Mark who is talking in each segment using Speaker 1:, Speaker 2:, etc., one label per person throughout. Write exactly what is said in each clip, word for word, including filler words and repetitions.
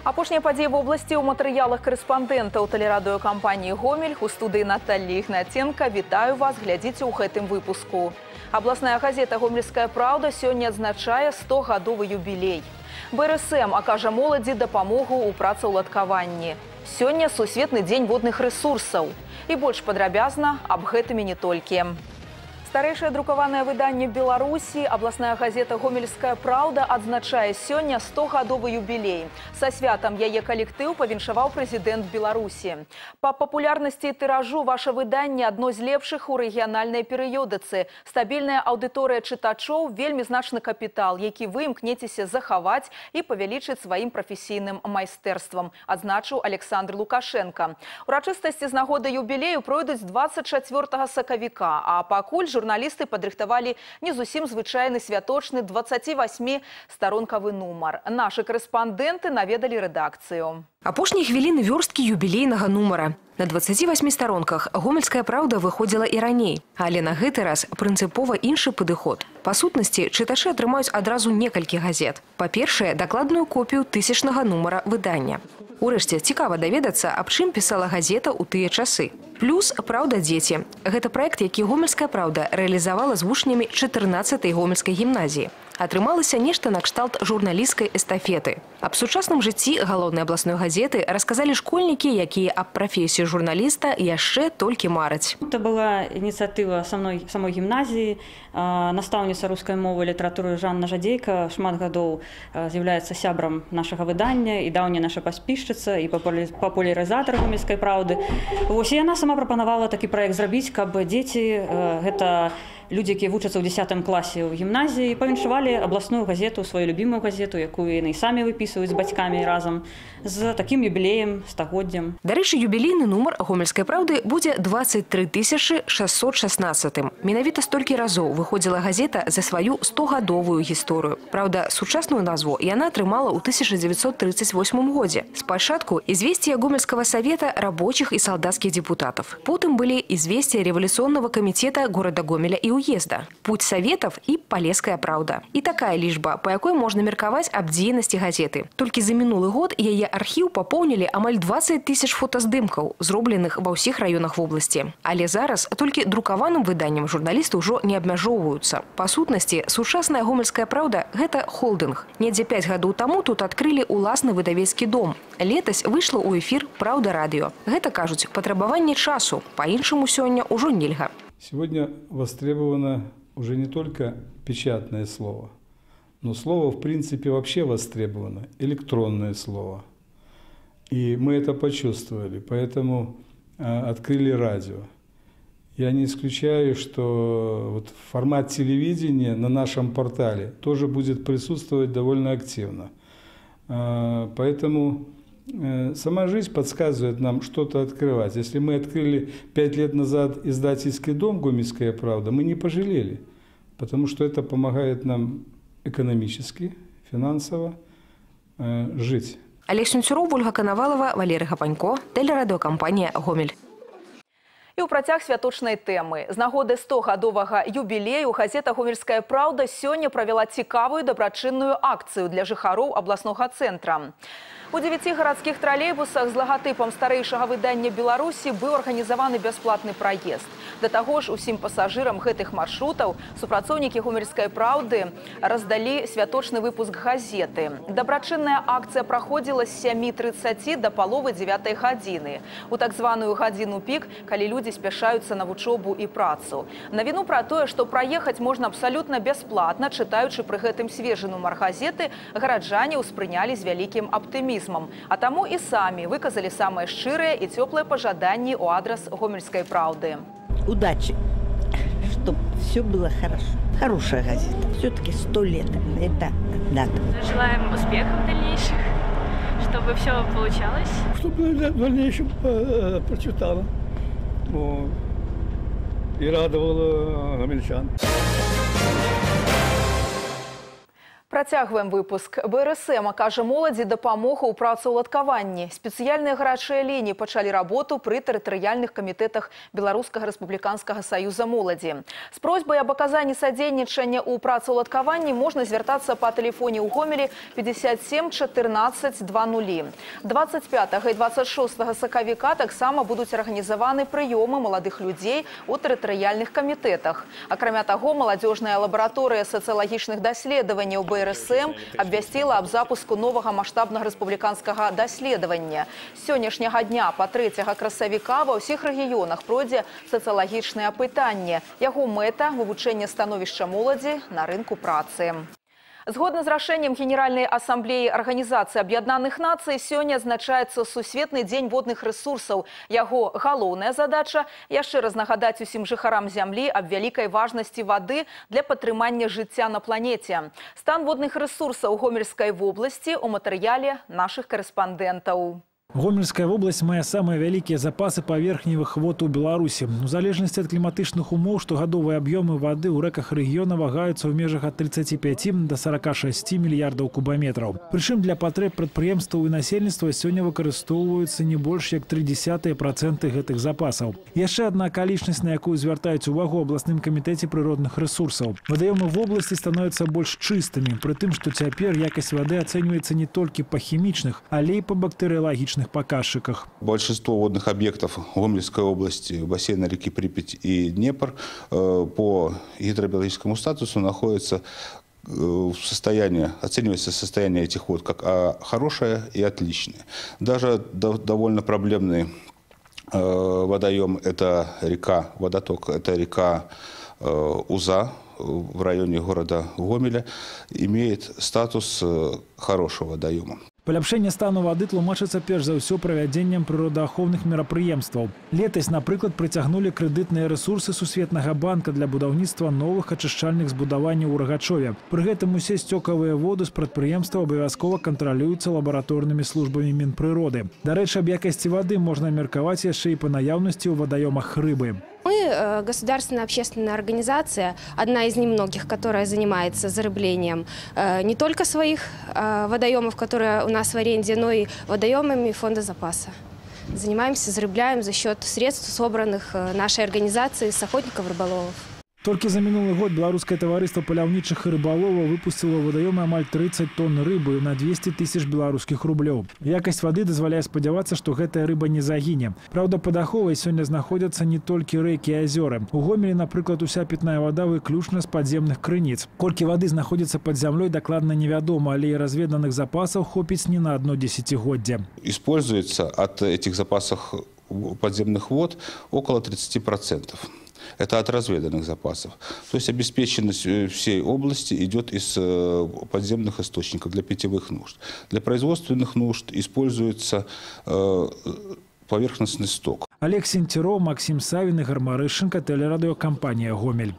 Speaker 1: Апошнія падзеі в области у матэрыялах корэспандэнтаў тэлерадыёкампаніі «Гомель» у студыі Натальи Ігнаценка. Вітаю вас, глядзіце ў гэтым выпуску. Абласная газета «Гомельская правда» сёння адзначае стогадовы юбілей. бэ эр эс эм акажа моладзі дапамогу ў працаўладкаванні. Сёння сусветны дзень водных рэсурсаў. І больш падрабязна аб гэтымі не толькі. Старэйшае друкаванае выданне Беларусі, абласная газета «Гомельская правда» адзначае сёння стогадовы юбілей. Са святам яе калектыў павіншаваў прэзідэнт Беларусі. Па папулярнасці і тыражу ваша выданне адно з лепшых у рэгіянальнай перыёдыцы. Стабільная аўдыторыя чытачоў, вельмі значны капітал, які вы імкнецеся захаваць і павялічыць сваім прафесійным майстэрствам, адзначыў Александр Лукашенко. Урачыстасці з нагоды юбілею пройдуць дваццаць чацвёртага сакавіка, а пакуль журналісты падрыхтавалі не зусім звычайны святочны дваццацівасьмістаронкавы нумар. Нашы корэспандэнты наведалі рэдакцыю.
Speaker 2: Апошнія хвіліны вёрсткі юбілейнага нумара. На дваццаці васьмі старонках «Гомельская правда» выходзіла і раней, але на гэты раз прынцыпова іншы падыход. Па сутнасці, чытачы атрымаюць адразу некалькі газет. Па-першае, дакладную копію тысячнага нумара выдання. Урэшце, цікава даведацца, аб чым пісала газета ў тыя часы. Плюс «Правда, дзеці». Гэта праект, які «Гомельская правда» рэалізавала з вучнямі чатырнаццатай гомельскай гімназіі. Атрымалася нешта накшталт журналісцкай эстафеты. Аб сучасным жыцці галоўнай абласной газеты расказалі школьнікі, якія аб прафесіі журналіста яшчэ толькі мараць.
Speaker 3: Это была ініцыятыва самой, самой гімназіі. Настаўніца рускай мовы і літаратуры Жанна Жадзейка шмат гадоў з'яўляецца сябрам нашага выдання і даўняя наша паспішчыца і папулярызатар «Гомельскай правды». Вось яна сама прапанавала такі праект зрабіць, каб дзеці, гэта людзі, якія вучацца ў дзясятым класе ў гімназіі, павіншавалі абласную газету, сваю любімую газету, якую яны самі выпісваюць з бацькамі разам, з такім юбілеем, стагоддзям.
Speaker 2: Дарэчы, юбілейны нумар «Гомельскай правды» будзе дваццаць тры тысячы шэсцьсот шаснаццатым. Менавіта столькі разоў выходзіла газета за сваю стогадовую гісторыю. Праўда, сучасную назву яна атрымала ў тысяча дзевяцьсот трыццаць восьмым годзе. Спачатку «Известия Гомельского совета рабочих и солдатских депутатов». Потым былі «Известия революционного комитета города Гомеля и уезда», «Путь советов» и «Полесская правда». И такая лічба, па якой можна меркаваць аб дзейнасці газеты. Толькі за мінулы год яе архіў папоўнілі амаль дваццаць тысяч фотаздымкаў, зробленых ва ўсіх раёнах вобласці. Але зараз толькі друкаваным выданнем журналісты ўжо не абмяжоўваюцца. Па сутнасці, сучасная «Гомельская правда» – гэта холдынг. Недзе пяць гадоў таму тут адкрылі уласны выдавецкі дом. Летась выйшла ў эфір «Правда радыё». Гэта, кажуць, патрабаванне часу. Па-іншаму сёння ўжо нельга.
Speaker 4: Сегодня востребовано уже не только печатное слово, но слово в принципе вообще востребовано, электронное слово. И мы это почувствовали, поэтому э, открыли радио. Я не исключаю, что вот формат телевидения на нашем портале тоже будет присутствовать довольно активно. Э, поэтому э, сама жизнь подсказывает нам что-то открывать. Если мы открыли пять лет назад издательский дом «Гомельская правда», мы не пожалели, потому что это помогает нам экономически, финансово э, жить.
Speaker 2: Олег Сунцюров, Ольга Коновалова, Валерий Гапанько, тэлерадыёкампанія «Гомель».
Speaker 1: І ў працяг святочнай тэмы. З нагоды стогадовага юбілею газета «Гомельская правда» сёння правяла цікавую дабрачынную акцыю для жыхароў абласнога цэнтра. У дзевяці гарадскіх тралейбусах з лагатыпам старэйшага выдання Беларусі быў арганізаваны бясплатны праезд. Да таго ж, усім пасажырам гэтых маршрутаў супрацоўнікі «Гомельскай правды» раздалі святочны выпуск газеты. Дабрачынная акцыя праходзіла з сямі трыццаці да паловы дзевятай гадзіны. У так званую гадзіну пік, калі людзі спяшаюцца на вучобу і працу. Навіну пра тое, што праехаць можна абсалютна бясплатна, чытаючы пры гэтым свежы нумар газеты, гараджане ўспрынялі з вялікім аптымізмам. А таму і самі выказалі самыя шчырыя і цёплыя пажаданні ў адрас «Гомельскай правды».
Speaker 5: Удачи, чтобы все было хорошо. Хорошая газета. Все-таки сто лет. Это дата.
Speaker 6: Желаем успехов дальнейших, чтобы все получалось.
Speaker 7: Чтобы в дальнейшем э, прочитала. Вот. И радовала гомельчан.
Speaker 1: Пра Працягваем выпуск. бэ эр эс эм акажа моладзі дапамогу ў працаўладкаванні. Спецыяльныя гарачыя лініі пачалі работу пры тэрытарыяльных камітэтах Беларускага рэспубліканскага саюза моладзі. З просьбай аб аказанні садзейнічання ў працаўладкаванні можна звяртацца па тэлефоне ў Гомелі пятьдесят семь четырнадцать двадцать. двадцать пятага і двадцать шостага сакавіка таксама будуць арганізаваны прыёмы маладых людзей у тэрытарыяльных камітэтах. Акрамя таго, маладзёжная лабараторыя сацыялагічных даследаванняў бэ эр эс эм абвясціла аб запуску новага маштабнага рэспубліканскага даследавання. З сённяшняга дня па трэцяга красавіка ва ўсіх рэгіёнах пройдзе сацыялагічнае апытанне. Яго мэта – вывучэнне становішча моладзі на рынку працы. Згодна з рашэннем Генеральнай асамблеі Арганізацыі Аб'яднаных Нацый, сёння адзначаецца Сусветны дзень водных рэсурсаў. Яго галоўная задача – яшчэ раз нагадаць усім жыхарам зямлі аб вялікай важнасці вады для падтрымання жыцця на планеце. Стан водных рэсурсаў Гомельскай вобласці ў матэрыяле нашых карэспандэнтаў.
Speaker 8: Гомельская область мае самыя вялікія запасы паверхневых вод у Беларусі. У залежнасці ад кліматычных умоў штогадовыя аб'ёмы вады ў рэках рэгіёна вагаюцца ў межах ад тридцати пяти до сорока шести мільярдаў кубаметраў. Прычым для патрэб прадпрыемстваў і насельніцтва сёння выкарыстоўваюцца не больш як тры дзесятыя працэнты гэтых запасаў. Яшчэ адна акалічнасць, на якую звяртаюць увагу ў абласным камітэце прыродных рэсурсаў. Вадаёмы в обласці становяцца больш чыстымі, пры тым, што цяпер якасць вады ацэньваецца не толькі па хімічных, але і па бактэрыялагічных показчиках.
Speaker 9: Большинство водных объектов Гомельской области, бассейна реки Припять и Днепр по гидробиологическому статусу находятся в состоянии, оценивается состояние этих вод как хорошее и отличное. Даже довольно проблемный водоем – это река, водоток, это река Уза в районе города Гомеля, имеет статус хорошего водоема.
Speaker 8: Паляпшэнне стану вады тлумачыцца перш за ўсё правядзеннем прыродаахоўных мерапрыемстваў. Летась, напрыклад, прыцягнулі крэдытныя рэсурсы Сусветнага банка для будаўніцтва новых ачышчальных збудаванняў у Рагачове. Пры гэтым усе сцёкавыя воды з прадпрыемства абавязкова кантралююцца лабараторнымі службамі Мінпрыроды. Дарэчы, аб якасці вады можна меркаваць яшчэ і па наяўнасці ў вадаёмах рыбы.
Speaker 10: Мы государственная общественная организация, одна из немногих, которая занимается зарыблением не только своих водоемов, которые у нас в аренде, но и водоемами фонда запаса. Занимаемся, зарыбляем за счет средств, собранных нашей организацией с охотников-рыболовов.
Speaker 8: Толькі за мінулы год беларускае таварыства паляўнічых і рыбаловаў выпусціла ў вадаёмы амаль тридцать тонн рыбы на двести тысяч беларускіх рублёў. Якасць вады дазваляе спадзявацца, што гэтая рыба не загіне. Праўда, пад аховай сёння знаходзяцца не толькі рэкі і азёры. У Гомелі, напрыклад, уся пітная вада выключна з падземных крыніц. Колькі вады знаходзіцца пад зямлёй, дакладна невядома, але і разведаных запасаў хопіць не на одно десятигоддзе.
Speaker 9: Используется от этих запасов подземных вод около тридцати процентов. Это от разведанных запасов. То есть обеспеченность всей области идет из подземных источников для питьевых нужд. Для производственных нужд используется поверхностный сток.
Speaker 8: Олег Сентеров, Максим Савин, Игорь Марышенко, телерадиокомпания «Гомель».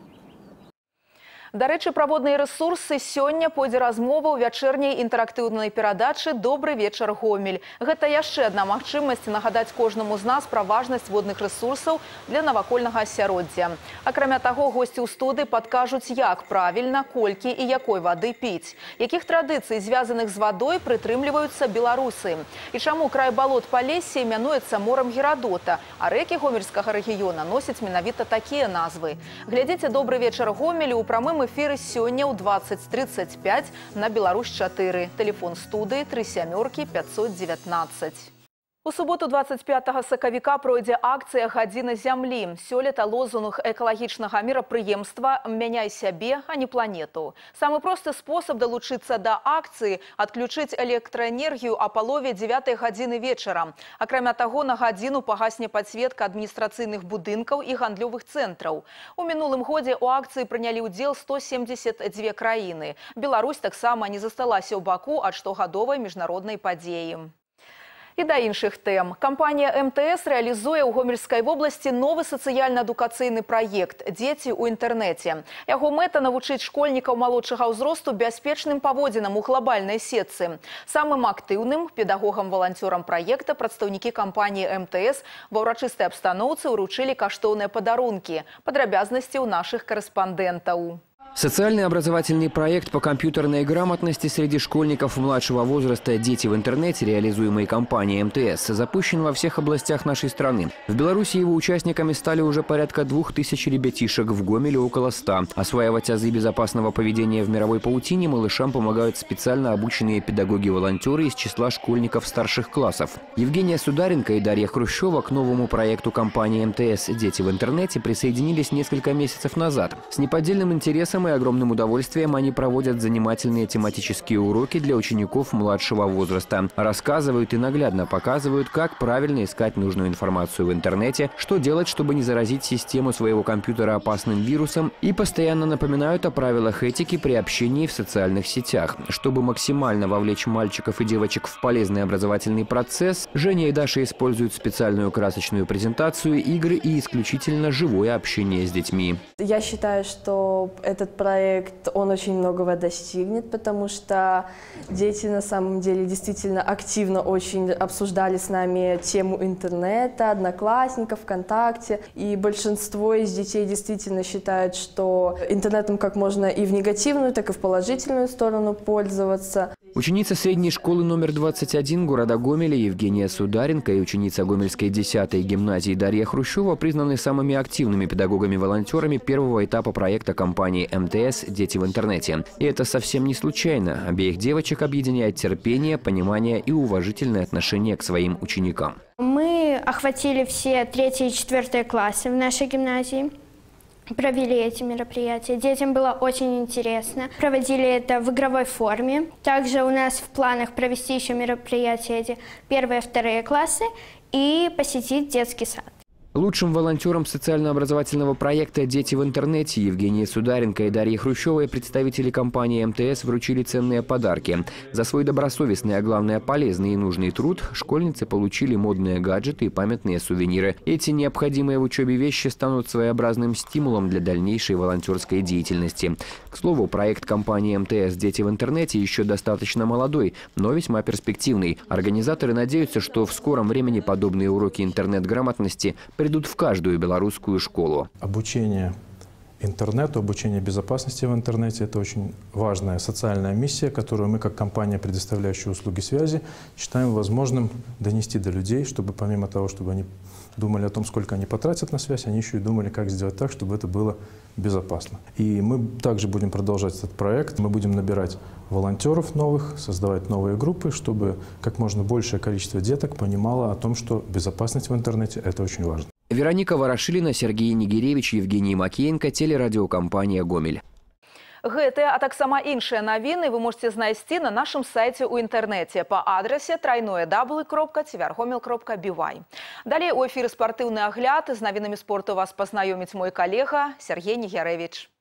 Speaker 1: Дарэчы, пра водныя рэсурсы сёння пойдзе размова ў вячэрняй інтэрактыўнай перадачы «Добры вечар, Гомель». Гэта яшчэ адна магчымасць нагадаць кожнаму з нас пра важнасць водных рэсурсаў для навакольнага асяроддзя. Акрамя таго, госці ў студыі падкажуць, як правільна, колькі і якой вады піць, якіх традыцый, звязаных з вадой, прытрымліваюцца беларусы. І чаму край балот Палессе імянуецца морам Герадота, а рэкі гомельскага рэгіёна носяць менавіта такія назвы. Глядзіце «Добры вечар, Гомель» у прамым эфіры сёння ў двадцать тридцать пять на Беларусь чатыры. Телефон студыі тры сямёркі пятьсот девятнадцать. У суботу двадцать пятага сакавіка пройдзе акцыя «Гадзіна зямлі». Сёлета лозунг экалагічнага мерапрыемства «Мяняй сябе, а не планету». Самы просты спосаб далучыцца да акцыі – адключыць электраэнергію а палове дзевятай гадзіны вечара. Акрамя таго, на гадзіну пагасне падсветка адміністрацыйных будынкаў і гандлёвых цэнтраў. У мінулым годзе ў акцыі прынялі ўдзел сто семьдесят две краіны. Беларусь таксама не засталася ў баку ад штогадовай міжнароднай падзеі. І да іншых тэм. Кампанія эм тэ эс рэалізуе ў Гомельскай вобласці новы сацыяльна-адукацыйны праект «Дзеці ў інтэрнэце». Яго мэта – навучыць школьнікаў малодшага ўзросту бяспечным паводзінам у глобальнай сетцы. Самым актыўным педагогам-валанцёрам праекта прадстаўнікі кампаніі эм тэ эс ва ўрачыстай абстаноўцы ўручылі каштоўныя падарункі. Падрабязнасці ў нашых карэспандэнтаў.
Speaker 11: Социальный образовательный проект по компьютерной грамотности среди школьников младшего возраста «Дети в интернете», реализуемый компанией эм тэ эс, запущен во всех областях нашей страны. В Беларуси его участниками стали уже порядка двух тысяч ребятишек, в Гомеле около ста. Осваивать азы безопасного поведения в мировой паутине малышам помогают специально обученные педагоги-волонтеры из числа школьников старших классов. Евгения Сударенко и Дарья Хрущева к новому проекту компании эм тэ эс «Дети в интернете» присоединились несколько месяцев назад. С неподдельным интересом и огромным удовольствием они проводят занимательные тематические уроки для учеников младшего возраста. Рассказывают и наглядно показывают, как правильно искать нужную информацию в интернете, что делать, чтобы не заразить систему своего компьютера опасным вирусом, и постоянно напоминают о правилах этики при общении в социальных сетях. Чтобы максимально вовлечь мальчиков и девочек в полезный образовательный процесс, Женя и Даша используют специальную красочную презентацию, игры и исключительно живое общение с детьми.
Speaker 12: Я считаю, что этот проект, он очень многого достигнет, потому что дети на самом деле действительно активно очень обсуждали с нами тему интернета, Одноклассников, ВКонтакте. И большинство из детей действительно считают, что интернетом как можно и в негативную, так и в положительную сторону пользоваться.
Speaker 11: Ученица средней школы номер двадцать один города Гомеля Евгения Сударенко и ученица Гомельской десятой гимназии Дарья Хрущева признаны самыми активными педагогами-волонтерами первого этапа проекта компании эм тэ эс «Дети в интернете». И это совсем не случайно. Обеих девочек объединяет терпение, понимание и уважительное отношение к своим ученикам.
Speaker 13: Мы охватили все третьи и четвертые классы в нашей гимназии. Провели эти мероприятия. Детям было очень интересно. Проводили это в игровой форме. Также у нас в планах провести еще мероприятия эти первые и вторые классы и посетить детский сад.
Speaker 11: Лучшим волонтерам социально-образовательного проекта «Дети в интернете» Евгении Сударенко и Дарье Хрущевой представители компании эм тэ эс вручили ценные подарки. За свой добросовестный, а главное полезный и нужный труд школьницы получили модные гаджеты и памятные сувениры. Эти необходимые в учебе вещи станут своеобразным стимулом для дальнейшей волонтерской деятельности. К слову, проект компании эм тэ эс «Дети в интернете» еще достаточно молодой, но весьма перспективный. Организаторы надеются, что в скором времени подобные уроки интернет-грамотности придут в каждую белорусскую школу.
Speaker 14: Обучение интернету, обучение безопасности в интернете – это очень важная социальная миссия, которую мы, как компания, предоставляющая услуги связи, считаем возможным донести до людей, чтобы помимо того, чтобы они думали о том, сколько они потратят на связь, они еще и думали, как сделать так, чтобы это было безопасно. И мы также будем продолжать этот проект. Мы будем набирать волонтеров новых, создавать новые группы, чтобы как можно большее количество деток понимало о том, что безопасность в интернете – это очень важно.
Speaker 11: Вероника Ворошилина, Сергей Нигеревич, Евгений Макеенко, телерадиокомпания «Гомель».
Speaker 1: Гэтыя, а таксама іншыя навіны вы можете знайсці на нашым сайце ў інтэрнэце па адрасе трайное дабл кропка цвяргомел кропка бівай. Далей у эфіры спартыўны агляд. З навінамі спорту вас пазнаёміць мой калега Сергей Нігярэвіч.